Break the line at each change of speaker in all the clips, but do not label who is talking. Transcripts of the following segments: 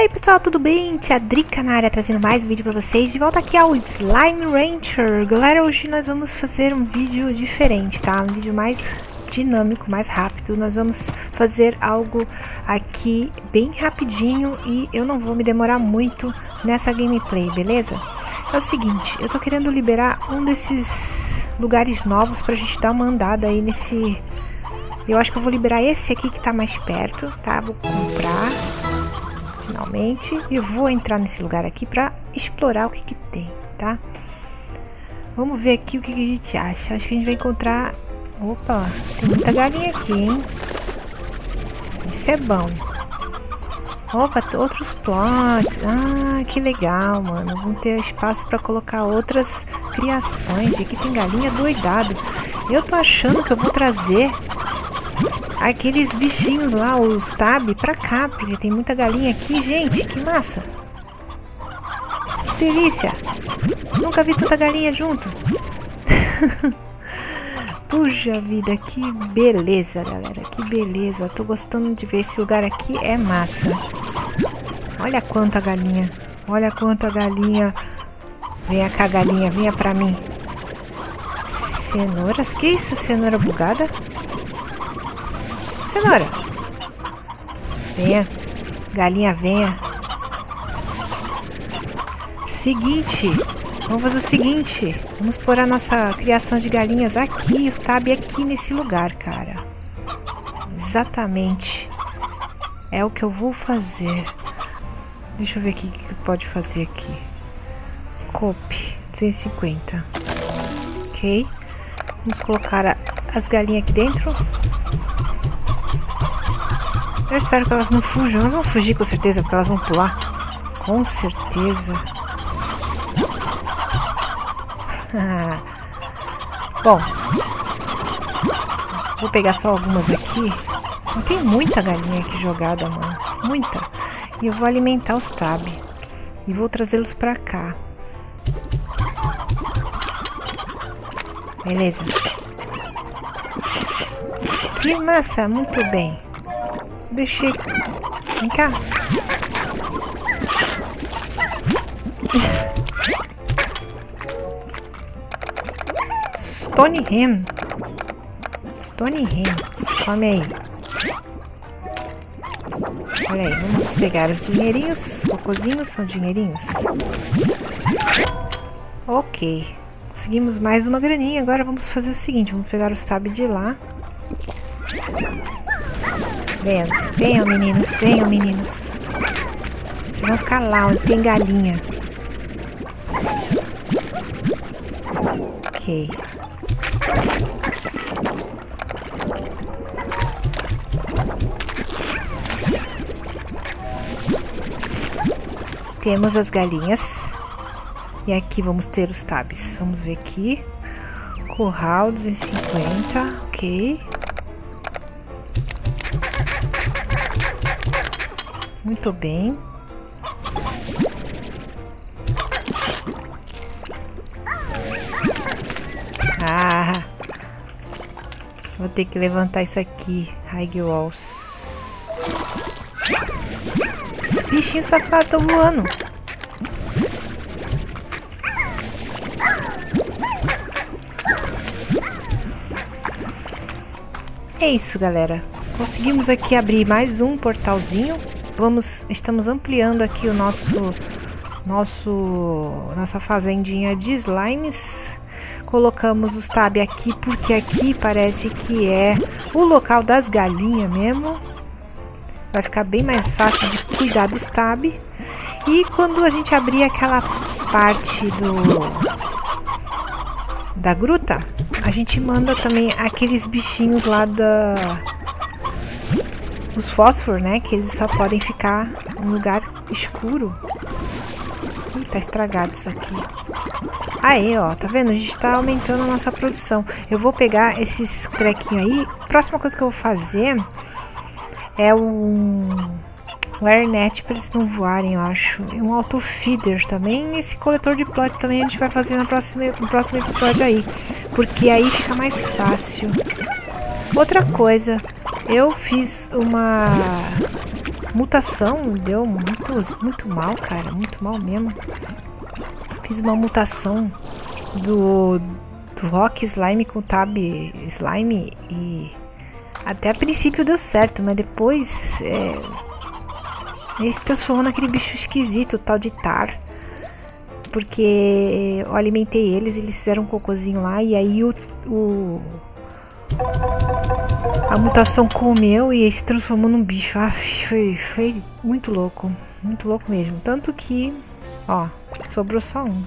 aí pessoal, tudo bem? Tia Drica na área, trazendo mais um vídeo pra vocês. De volta aqui ao Slime Rancher. Galera, hoje nós vamos fazer um vídeo diferente, tá? Um vídeo mais dinâmico, mais rápido. Nós vamos fazer algo aqui bem rapidinho e eu não vou me demorar muito nessa gameplay, beleza? É o seguinte, eu tô querendo liberar um desses lugares novos pra gente dar uma andada aí nesse... Eu acho que eu vou liberar esse aqui que tá mais perto, tá? Vou comprar... finalmente, e vou entrar nesse lugar aqui para explorar o que que tem, tá? Vamos ver aqui o que que a gente acha. Acho que a gente vai encontrar... Opa, tem muita galinha aqui, hein? Isso é bom. Opa, outros plots. Ah, que legal, mano. Vamos ter espaço para colocar outras criações. E aqui tem galinha doidado. Eu tô achando que eu vou trazer aqueles bichinhos lá, os tab, pra cá, porque tem muita galinha aqui, gente, que massa! Que delícia! Nunca vi tanta galinha junto! Puxa vida, que beleza, galera, que beleza! Tô gostando de ver esse lugar aqui, é massa! Olha quanta galinha! Olha quanta galinha! Venha cá, galinha, venha pra mim! Cenouras? Que isso, cenoura bugada? Cenoura, venha, galinha, venha. Seguinte, vamos fazer o seguinte, vamos pôr a nossa criação de galinhas aqui, os tab aqui nesse lugar, cara. Exatamente, é o que eu vou fazer. Deixa eu ver aqui o que pode fazer aqui. Copy 250. Ok, vamos colocar as galinhas aqui dentro. Eu espero que elas não fujam. Elas vão fugir com certeza, porque elas vão pular. Com certeza. Bom. Vou pegar só algumas aqui. Não tem muita galinha aqui jogada, mano. Muita. E eu vou alimentar os tab. E vou trazê-los pra cá. Beleza. Que massa. Muito bem. Deixei. Vem cá. Stoneham. Stoneham. Come aí. Olha aí, vamos pegar os dinheirinhos. Cocôzinhos são dinheirinhos. Ok. Conseguimos mais uma graninha. Agora vamos fazer o seguinte. Vamos pegar os tab de lá. Venham, venham meninos, venham meninos. Vocês vão ficar lá onde tem galinha. Ok. Temos as galinhas. E aqui vamos ter os tabs. Vamos ver aqui. Curral 250, ok. Muito bem. Ah! Vou ter que levantar isso aqui. High walls. Esse bichinho safado tá voando. É isso, galera. Conseguimos aqui abrir mais um portalzinho. Estamos ampliando aqui o nossa fazendinha de slimes. Colocamos os tab aqui porque aqui parece que é o local das galinhas mesmo. Vai ficar bem mais fácil de cuidar dos tab. E quando a gente abrir aquela parte da gruta, a gente manda também aqueles bichinhos lá os fósforos, né? Que eles só podem ficar em lugar escuro. Ih, tá estragado isso aqui. Aí, ó, tá vendo? A gente tá aumentando a nossa produção. Eu vou pegar esses trequinhos aí. A próxima coisa que eu vou fazer é um airnet pra eles não voarem, eu acho. E um autofeeder também. E esse coletor de plot também a gente vai fazer no próximo episódio aí. Porque aí fica mais fácil. Outra coisa, eu fiz mutação deu muito mal, cara. Muito mal mesmo. Fiz uma mutação do Rock Slime com Tab Slime e até a princípio deu certo, mas depois ele se transformou naquele bicho esquisito, o tal de Tar. Porque eu alimentei eles fizeram um cocôzinho lá e aí a mutação comeu e se transformou num bicho. Ah, foi muito louco mesmo. Tanto que, ó, sobrou só um.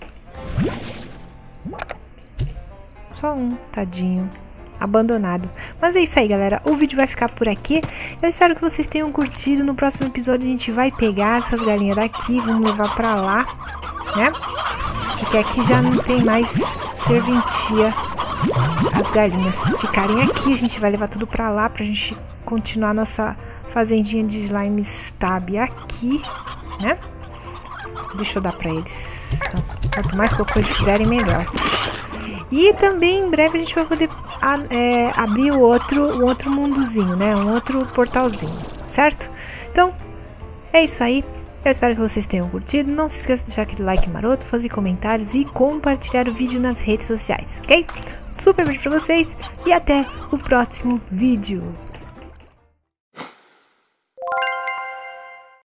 Só um, tadinho. Abandonado. Mas é isso aí, galera. O vídeo vai ficar por aqui. Eu espero que vocês tenham curtido. No próximo episódio a gente vai pegar essas galinhas daqui, vamos levar pra lá, né? Porque aqui já não tem mais serventia. As galinhas ficarem aqui, a gente vai levar tudo pra lá pra gente continuar nossa fazendinha de slime Tab aqui, né? Deixa eu dar pra eles. Então, quanto mais cocô eles fizerem, melhor. E também em breve a gente vai poder abrir um outro mundozinho, né? Um outro portalzinho, certo? Então, é isso aí. Eu espero que vocês tenham curtido. Não se esqueça de deixar aquele like maroto, fazer comentários e compartilhar o vídeo nas redes sociais, ok? Super beijo pra vocês e até o próximo vídeo.